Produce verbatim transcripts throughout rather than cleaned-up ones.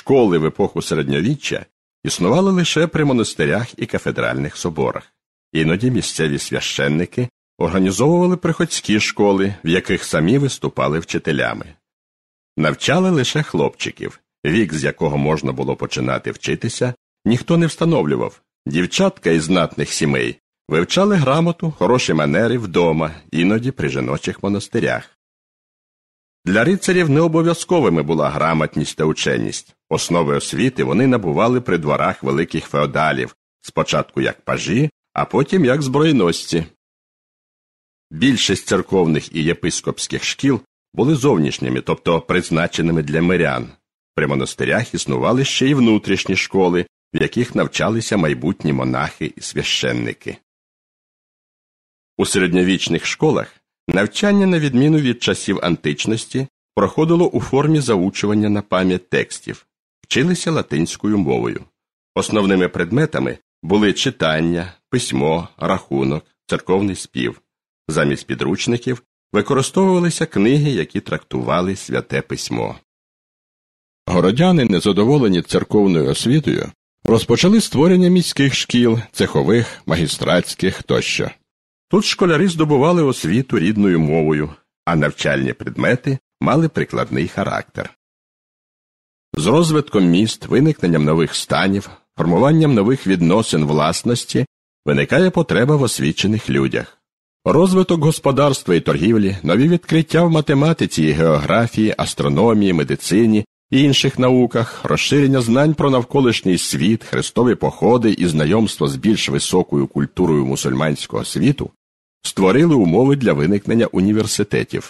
школи в епоху середньовіччя існували лише при монастирях і кафедральних соборах. Іноді місцеві священники організовували приходські школи, в яких самі виступали вчителями. Навчали лише хлопчиків, вік, з якого можна було починати вчитися, ніхто не встановлював. Дівчатка із знатних сімей вивчали грамоту, хороші манери вдома, іноді при жіночих монастирях. Для рицарів не обов'язковими була грамотність та ученість. Основи освіти вони набували при дворах великих феодалів, спочатку як пажі, а потім як зброєносці. Більшість церковних і єпископських шкіл були зовнішніми, тобто призначеними для мирян. При монастирях існували ще й внутрішні школи, в яких навчалися майбутні монахи і священники. У середньовічних школах навчання, на відміну від часів античності, проходило у формі заучування на пам'ять текстів, вчилися латинською мовою. Основними предметами були читання, письмо, рахунок, церковний спів. Замість підручників використовувалися книги, які трактували святе письмо. Городяни, незадоволені церковною освітою, розпочали створення міських шкіл, цехових, магістратських тощо. Тут школярі здобували освіту рідною мовою, а навчальні предмети мали прикладний характер. З розвитком міст, виникненням нових станів, формуванням нових відносин власності виникає потреба в освічених людях. Розвиток господарства і торгівлі, нові відкриття в математиці і географії, астрономії, медицині і інших науках, розширення знань про навколишній світ, хрестові походи і знайомство з більш високою культурою мусульманського світу створили умови для виникнення університетів.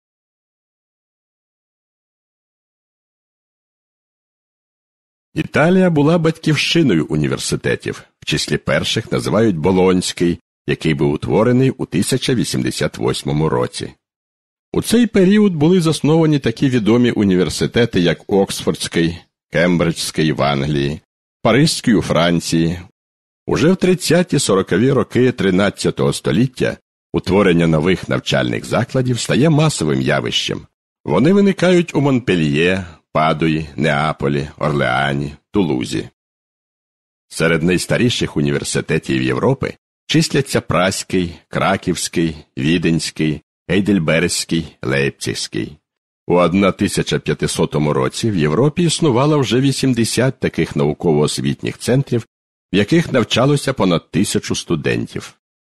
Італія була батьківщиною університетів, в числі перших називають Болонський, який був утворений у тисяча вісімдесят восьмому році. У цей період були засновані такі відомі університети, як Оксфордський, Кембриджський в Англії, Паризький у Франції. Уже в тридцяті-сорокові роки тринадцятого століття утворення нових навчальних закладів стає масовим явищем. Вони виникають у Монпельє, Падуї, Неаполі, Орлеані, Тулузі. Серед найстаріших університетів Європи числяться Празький, Краківський, Віденський, Гейдельбергський, Лейпцигський. У тисяча п'ятисотому році в Європі існувало вже вісімдесят таких науково-освітніх центрів, в яких навчалося понад тисячу студентів.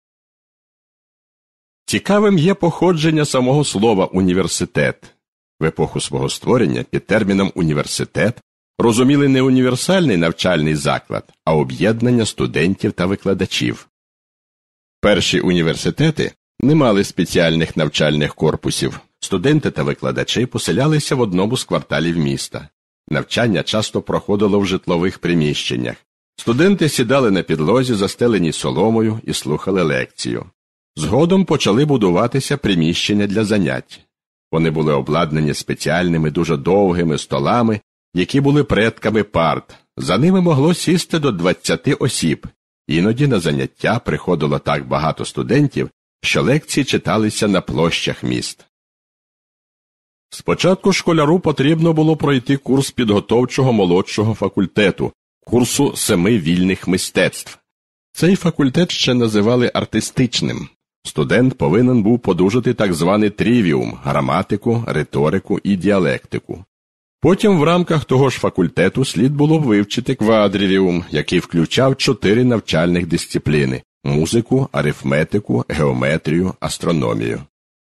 Цікавим є походження самого слова «університет». В епоху свого створення під терміном «університет» розуміли не універсальний навчальний заклад, а об'єднання студентів та викладачів. Перші університети не мали спеціальних навчальних корпусів. Студенти та викладачі поселялися в одному з кварталів міста. Навчання часто проходило в житлових приміщеннях. Студенти сідали на підлозі, застеленій соломою, і слухали лекцію. Згодом почали будуватися приміщення для занять. Вони були обладнані спеціальними дуже довгими столами, які були предками парт. За ними могло сісти до двадцяти осіб. Іноді на заняття приходило так багато студентів, що лекції читалися на площах міст. Спочатку школяру потрібно було пройти курс підготовчого молодшого факультету, курсу семи вільних мистецтв. Цей факультет ще називали артистичним. Студент повинен був подужати так званий трівіум – граматику, риторику і діалектику. Потім в рамках того ж факультету слід було вивчити квадрівіум, який включав чотири навчальних дисципліни – музику, арифметику, геометрію, астрономію.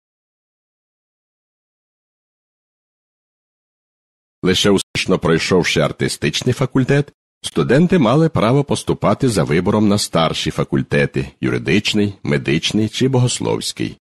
Лише успішно пройшовши артистичний факультет, студенти мали право поступати за вибором на старші факультети – юридичний, медичний чи богословський.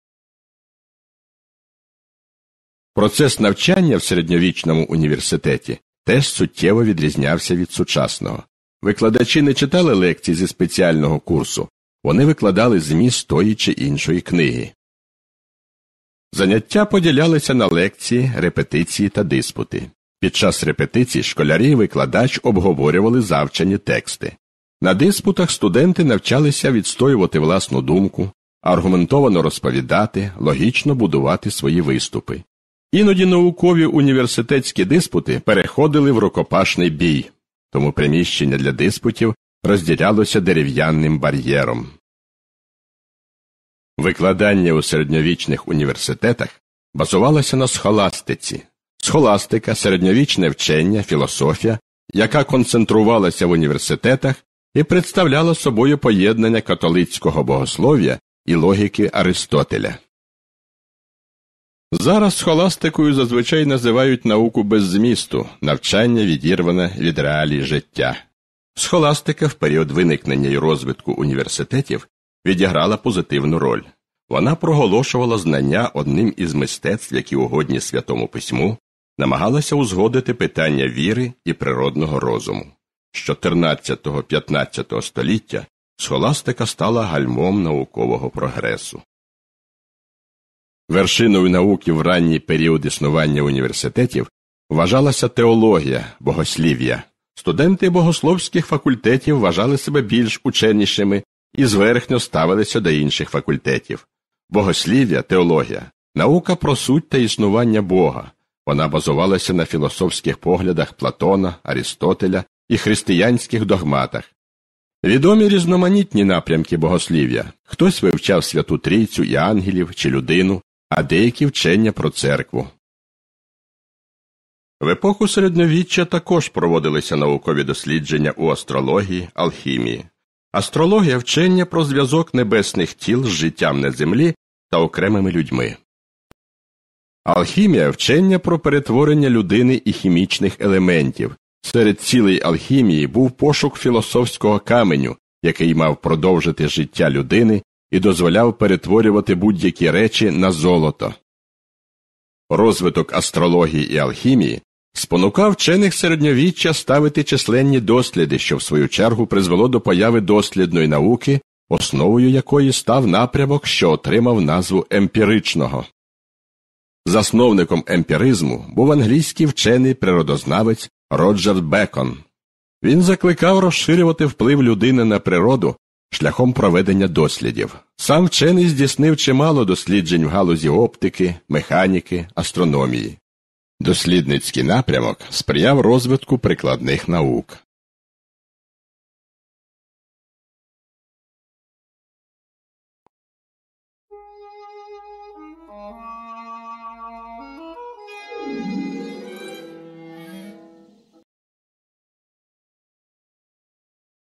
Процес навчання в середньовічному університеті теж суттєво відрізнявся від сучасного. Викладачі не читали лекцій зі спеціального курсу, вони викладали зміст тої чи іншої книги. Заняття поділялися на лекції, репетиції та диспути. Під час репетицій школярі і викладач обговорювали завчені тексти. На диспутах студенти навчалися відстоювати власну думку, аргументовано розповідати, логічно будувати свої виступи. Іноді наукові університетські диспути переходили в рукопашний бій, тому приміщення для диспутів розділялося дерев'яним бар'єром. Викладання у середньовічних університетах базувалося на схоластиці. Схоластика – середньовічне вчення, філософія, яка концентрувалася в університетах і представляла собою поєднання католицького богослов'я і логіки Аристотеля. Зараз схоластикою зазвичай називають науку без змісту, навчання відірване від реалій життя. Схоластика в період виникнення і розвитку університетів відіграла позитивну роль. Вона проголошувала знання одним із мистецтв, які угодні Святому Письму, намагалася узгодити питання віри і природного розуму. З чотирнадцятого-п'ятнадцятого століття схоластика стала гальмом наукового прогресу. Вершиною науки в ранній період існування університетів вважалася теологія, богослів'я. Студенти богословських факультетів вважали себе більш ученішими і зверхньо ставилися до інших факультетів. Богослів'я, теологія – наука про суть та існування Бога. Вона базувалася на філософських поглядах Платона, Арістотеля і християнських догматах. Відомі різноманітні напрямки богослів'я. Хтось вивчав Святу Трійцю і ангелів чи людину, а деякі вчення про церкву. В епоху середньовіччя також проводилися наукові дослідження у астрології, алхімії. Астрологія – вчення про зв'язок небесних тіл з життям на землі та окремими людьми. Алхімія – вчення про перетворення людини і хімічних елементів. Серед цілей алхімії був пошук філософського каменю, який мав продовжити життя людини і дозволяв перетворювати будь-які речі на золото. Розвиток астрології і алхімії спонукав вчених середньовіччя ставити численні досліди, що в свою чергу призвело до появи дослідної науки, основою якої став напрямок, що отримав назву емпіричного. Засновником емпіризму був англійський вчений-природознавець Роджер Бекон. Він закликав розширювати вплив людини на природу шляхом проведення дослідів. Сам вчений здійснив чимало досліджень в галузі оптики, механіки, астрономії. Дослідницький напрямок сприяв розвитку прикладних наук.